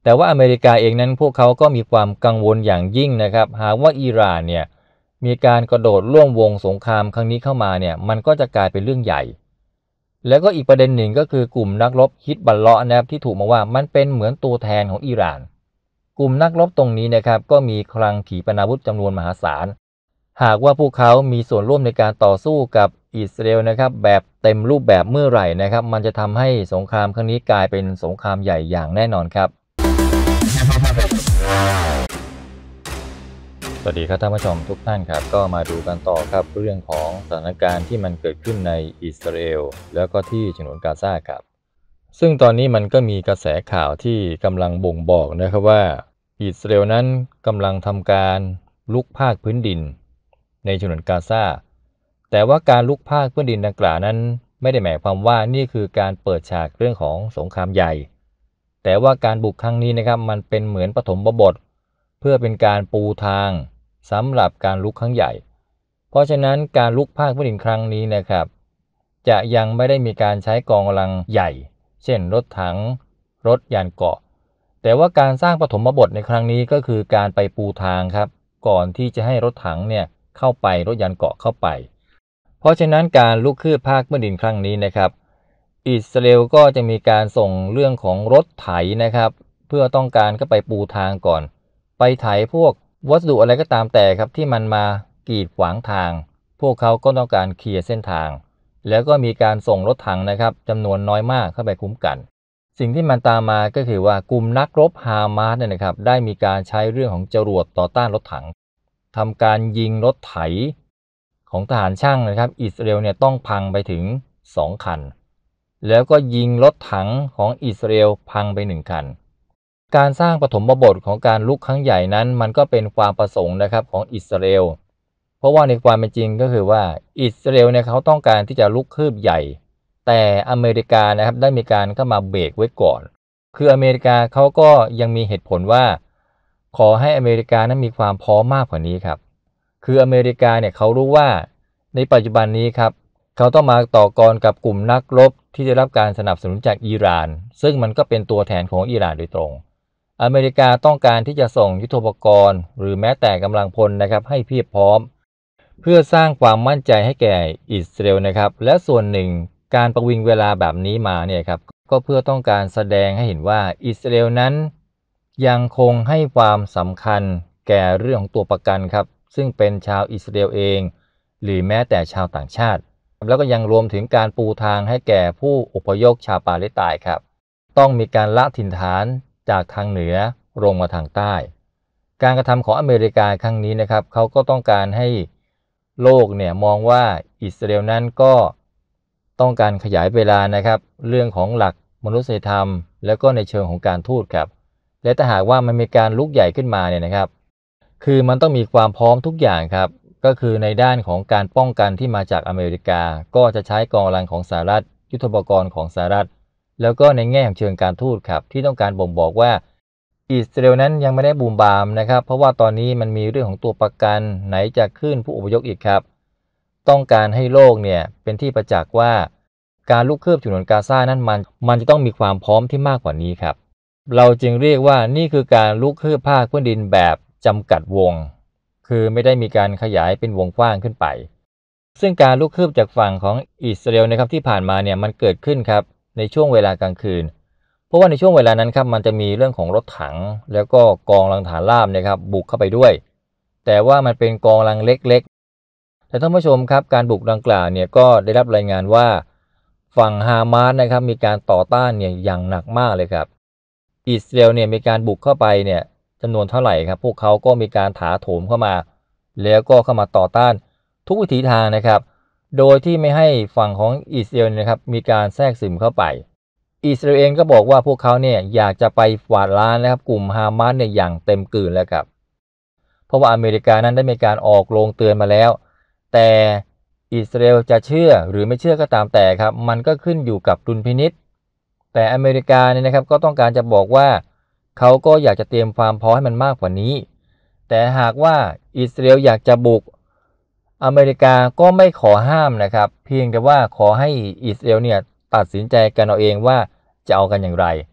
แต่ว่าอเมริกาเองนั้นพวกเขาก็มีความกังวลอย่างยิ่งนะครับหากว่าอิหร่านเนี่ยมีการกระโดดร่วมวงสงครามครั้งนี้เข้ามาเนี่ยมันก็จะกลายเป็นเรื่องใหญ่แล้วก็อีกประเด็นหนึ่งก็คือกลุ่มนักรบฮิซบัลเลาะห์นะครับที่ถูกมองว่ามันเป็นเหมือนตัวแทนของอิหร่านกลุ่มนักรบตรงนี้นะครับก็มีคลังขีปนาวุธจำนวนมหาศาลหากว่าพวกเขามีส่วนร่วมในการต่อสู้กับอิสราเอลนะครับแบบเต็มรูปแบบเมื่อไหร่นะครับมันจะทำให้สงครามครั้งนี้กลายเป็นสงครามใหญ่อย่างแน่นอนครับ สวัสดีครับท่านผู้ชมทุกท่านครับก็มาดูกันต่อครับเรื่องของสถานการณ์ที่มันเกิดขึ้นในอิสราเอลแล้วก็ที่ฉนวนกาซาครับซึ่งตอนนี้มันก็มีกระแสข่าวที่กำลังบ่งบอกนะครับว่าอิสราเอลนั้นกำลังทำการลุกภาคพื้นดินในฉนวนกาซาแต่ว่าการลุกภาคพื้นดินดังกล่าวนั้นไม่ได้หมายความว่านี่คือการเปิดฉากเรื่องของสงครามใหญ่แต่ว่าการบุกครั้งนี้นะครับมันเป็นเหมือนปฐมบทเพื่อเป็นการปูทางสำหรับการลุกครั้งใหญ่เพราะฉะนั้นการลุกภาคพื้นดินครั้งนี้นะครับจะยังไม่ได้มีการใช้กองกำลังใหญ่เช่นรถถังรถยานเกราะแต่ว่าการสร้างปฐมบทในครั้งนี้ก็คือการไปปูทางครับก่อนที่จะให้รถถังเนี่ยเข้าไปรถยานเกราะเข้าไปเพราะฉะนั้นการลุกคืบภาคพื้นดินครั้งนี้นะครับอิสราเอลก็จะมีการส่งเรื่องของรถไถนะครับเพื่อต้องการก็ไปปูทางก่อนไปไถพวกวัสดุอะไรก็ตามแต่ครับที่มันมากีดขวางทางพวกเขาก็ต้องการเคลียร์เส้นทางแล้วก็มีการส่งรถถังนะครับจำนวนน้อยมากเข้าไปคุ้มกันสิ่งที่มันตามมาก็คือว่ากลุ่มนักรบฮามาสเนี่ยนะครับได้มีการใช้เรื่องของจรวดต่อต้านรถถังทำการยิงรถไถของทหารช่างนะครับอิสราเอลเนี่ยต้องพังไปถึง2คันแล้วก็ยิงรถถังของอิสราเอลพังไป1คันการสร้างปฐมบทของการลุกครั้งใหญ่นั้นมันก็เป็นความประสงค์นะครับของอิสราเอลเพราะว่าในความเป็นจริงก็คือว่าอิสราเอลเนี่ยเขาต้องการที่จะลุกคืบใหญ่แต่อเมริกานะครับได้มีการเข้ามาเบรกไว้ก่อนคืออเมริกาเขาก็ยังมีเหตุผลว่าขอให้อเมริกานั้นมีความพร้อมมากกว่านี้ครับคืออเมริกาเนี่ยเขารู้ว่าในปัจจุบันนี้ครับเขาต้องมาต่อกรกับกลุ่มนักรบที่ได้รับการสนับสนุนจากอิหร่านซึ่งมันก็เป็นตัวแทนของอิหร่านโดยตรงอเมริกาต้องการที่จะส่งยุทโธปกรณ์หรือแม้แต่กำลังพลนะครับให้เพียบพร้อมเพื่อสร้างความมั่นใจให้แก่อิสราเอลนะครับและส่วนหนึ่งการประวิงเวลาแบบนี้มาเนี่ยครับก็เพื่อต้องการแสดงให้เห็นว่าอิสราเอลนั้นยังคงให้ความสำคัญแก่เรื่องของตัวประกันครับซึ่งเป็นชาวอิสราเอลเองหรือแม้แต่ชาวต่างชาติแล้วก็ยังรวมถึงการปูทางให้แก่ผู้อพยพชาวปาเลสไตน์ครับต้องมีการละถิ่นฐานจากทางเหนือลงมาทางใต้การกระทำของอเมริกาครั้งนี้นะครับเขาก็ต้องการให้โลกเนี่ยมองว่าอิสราเอลนั้นก็ต้องการขยายเวลานะครับเรื่องของหลักมนุษยธรรมแล้วก็ในเชิงของการทูตครับและถ้าหากว่ามันมีการลุกใหญ่ขึ้นมาเนี่ยนะครับคือมันต้องมีความพร้อมทุกอย่างครับก็คือในด้านของการป้องกันที่มาจากอเมริกาก็จะใช้กองกำลังของสหรัฐยุทโธปกรณ์ของสหรัฐแล้วก็ในแง่ของเชิงการทูตครับที่ต้องการบ่งบอกว่าอิสราเอลนั้นยังไม่ได้บูมบามนะครับเพราะว่าตอนนี้มันมีเรื่องของตัวประกันไหนจะขึ้นผู้อพยพอีกครับต้องการให้โลกเนี่ยเป็นที่ประจักษ์ว่าการลุกคืบฉนวนกาซานั้นมันจะต้องมีความพร้อมที่มากกว่านี้ครับเราจึงเรียกว่านี่คือการลุกคืบภาคพื้นดินแบบจำกัดวงคือไม่ได้มีการขยายเป็นวงกว้างขึ้นไปซึ่งการลุกคืบจากฝั่งของอิสราเอลนะครับที่ผ่านมาเนี่ยมันเกิดขึ้นครับในช่วงเวลากลางคืนเพราะว่าในช่วงเวลานั้นครับมันจะมีเรื่องของรถถังแล้วก็กองกำลังฐานราบนะครับบุกเข้าไปด้วยแต่ว่ามันเป็นกองกำลังเล็กๆแต่ท่านผู้ชมครับการบุกดังกล่าวเนี่ยก็ได้รับรายงานว่าฝั่งฮามาสนะครับมีการต่อต้านเนี่ยอย่างหนักมากเลยครับอิสราเอลเนี่ยมีการบุกเข้าไปเนี่ยจำนวนเท่าไหร่ครับพวกเขาก็มีการถาโถมเข้ามาแล้วก็เข้ามาต่อต้านทุกวิถีทางนะครับโดยที่ไม่ให้ฝั่งของอิสราเอลนะครับมีการแทรกซึมเข้าไปอิสราเอลเองก็บอกว่าพวกเขาเนี่ยอยากจะไปกวาดล้างนะครับกลุ่มฮามาสเนี่ยอย่างเต็มกลืนแล้วครับเพราะว่าอเมริกานั้นได้มีการออกโรงเตือนมาแล้วแต่อิสราเอลจะเชื่อหรือไม่เชื่อก็ตามแต่ครับมันก็ขึ้นอยู่กับดุลพินิจแต่อเมริกาเนี่ยนะครับก็ต้องการจะบอกว่าเขาก็อยากจะเตรียมความพร้อมให้มันมากกว่านี้แต่หากว่าอิสราเอลอยากจะบุกอเมริกาก็ไม่ขอห้ามนะครับเพียงแต่ว่าขอให้อิสราเอลเนี่ยตัดสินใจกันเอาเองว่าจะเอากันอย่างไร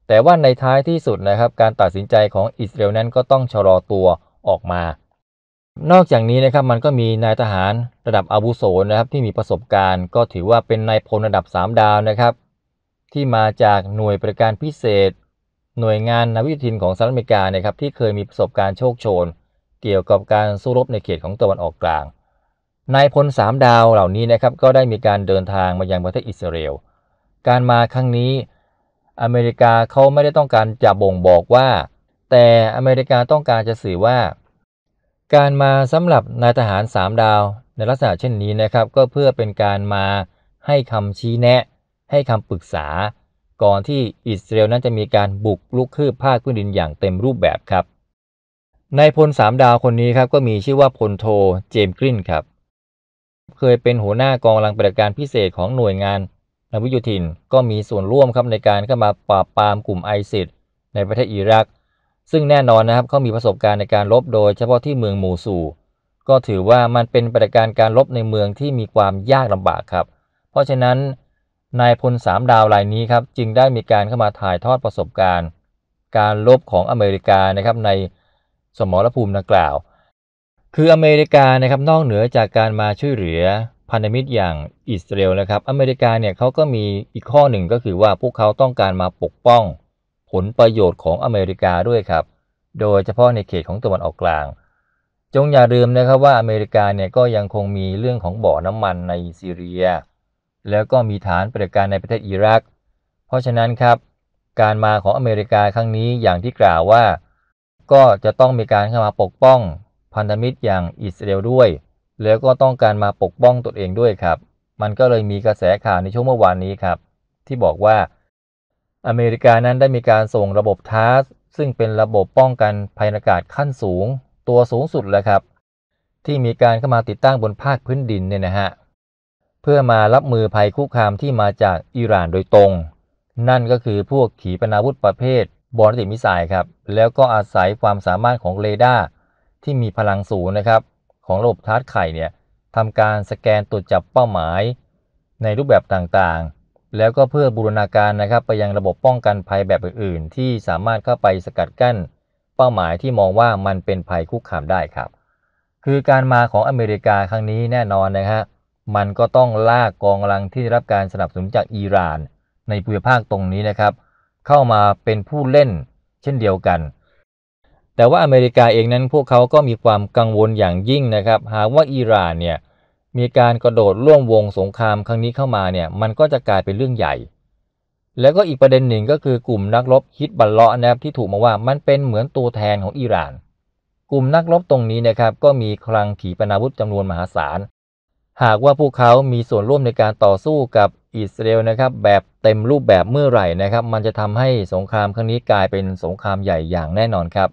แต่ว่าในท้ายที่สุดนะครับการตัดสินใจของอิสราเอลนั้นก็ต้องชะลอตัวออกมานอกจากนี้นะครับมันก็มีนายทหารระดับอาวุโสนะครับที่มีประสบการณ์ก็ถือว่าเป็นนายพลระดับ3 ดาวนะครับที่มาจากหน่วยบริการพิเศษหน่วยงานนาวิกโยธินของสหรัฐอเมริกานะครับที่เคยมีประสบการณ์โชคโชนเกี่ยวกับการสู้รบในเขตของตะวันออกกลางนายพล3 ดาวเหล่านี้นะครับก็ได้มีการเดินทางมายังประเทศอิสราเอลการมาครั้งนี้อเมริกาเขาไม่ได้ต้องการจะบ่งบอกว่าแต่อเมริกาต้องการจะสื่อว่าการมาสำหรับนายทหาร3 ดาวในลักษณะเช่นนี้นะครับก็เพื่อเป็นการมาให้คำชี้แนะให้คำปรึกษาก่อนที่อิสราเอลนั้นจะมีการบุกรุกคืบภาคพื้นดินอย่างเต็มรูปแบบครับนายพล3 ดาวคนนี้ครับก็มีชื่อว่าพลโทเจมส์กรินครับเคยเป็นหัวหน้ากองกำลังปฏิบัติการพิเศษของหน่วยงานนาวิกโยธินก็มีส่วนร่วมครับในการเข้ามาปราบปรามกลุ่มไอซิสในประเทศอิรักซึ่งแน่นอนนะครับเขามีประสบการณ์ในการรบโดยเฉพาะที่เมืองมูซูลก็ถือว่ามันเป็นปฏิบัติการรบในเมืองที่มีความยากลำบากครับเพราะฉะนั้นนายพล3 ดาวรายนี้ครับจึงได้มีการเข้ามาถ่ายทอดประสบการณ์การรบของอเมริกานะครับในสมรภูมิดังกล่าวคืออเมริกานะครับนอกเหนือจากการมาช่วยเหลือพันธมิตรอย่างอิสราเอลนะครับอเมริกาเนี่ยเขาก็มีอีกข้อหนึ่งก็คือว่าพวกเขาต้องการมาปกป้องผลประโยชน์ของอเมริกาด้วยครับโดยเฉพาะในเขตของตะวันออกกลางจงอย่าลืมนะครับว่าอเมริกาเนี่ยก็ยังคงมีเรื่องของบ่อน้ำมันในซีเรียแล้วก็มีฐานปฏิบัติการในประเทศอิรักเพราะฉะนั้นครับการมาของอเมริกาครั้งนี้อย่างที่กล่าวว่าก็จะต้องมีการเข้ามาปกป้องพันธมิตรอย่างอิสราเอลด้วยแล้วก็ต้องการมาปกป้องตนเองด้วยครับมันก็เลยมีกระแสข่าวในช่วงเมื่อวานนี้ครับที่บอกว่าอเมริกานั้นได้มีการส่งระบบทาสซึ่งเป็นระบบป้องกันภัยอากาศขั้นสูงตัวสูงสุดเลยครับที่มีการเข้ามาติดตั้งบนภาคพื้นดินเนี่ยนะฮะเพื่อมารับมือภัยคุกคามที่มาจากอิหร่านโดยตรงนั่นก็คือพวกขีปนาวุธประเภทบอลติมิสไซล์ครับแล้วก็อาศัยความสามารถของเรดาร์ที่มีพลังสูงนะครับของระบบทาสไข่เนี่ยทำการสแกนตรวจจับเป้าหมายในรูปแบบต่างๆแล้วก็เพื่อบูรณาการนะครับไปยังระบบป้องกันภัยแบบอื่นๆที่สามารถเข้าไปสกัดกั้นเป้าหมายที่มองว่ามันเป็นภัยคุกคามได้ครับคือการมาของอเมริกาครั้งนี้แน่นอนนะฮะมันก็ต้องลากกองกำลังที่ได้รับการสนับสนุนจากอิหร่านในภูมิภาคตรงนี้นะครับเข้ามาเป็นผู้เล่นเช่นเดียวกันแต่ว่าอเมริกาเองนั้นพวกเขาก็มีความกังวลอย่างยิ่งนะครับหากว่าอิหร่านเนี่ยมีการกระโดดร่วมวงสงครามครั้งนี้เข้ามาเนี่ยมันก็จะกลายเป็นเรื่องใหญ่แล้วก็อีกประเด็นหนึ่งก็คือกลุ่มนักรบฮิซบัลเลาะห์นะครับที่ถูกมาว่ามันเป็นเหมือนตัวแทนของอิหร่านกลุ่มนักรบตรงนี้นะครับก็มีคลังขีปนาวุธจำนวนมหาศาลหากว่าพวกเขามีส่วนร่วมในการต่อสู้กับอิสราเอลนะครับแบบเต็มรูปแบบเมื่อไหร่นะครับมันจะทำให้สงครามครั้งนี้กลายเป็นสงครามใหญ่อย่างแน่นอนครับ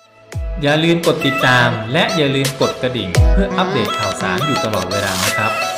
อย่าลืมกดติดตามและอย่าลืมกดกระดิ่งเพื่ออัปเดตข่าวสารอยู่ตลอดเวลานะครับ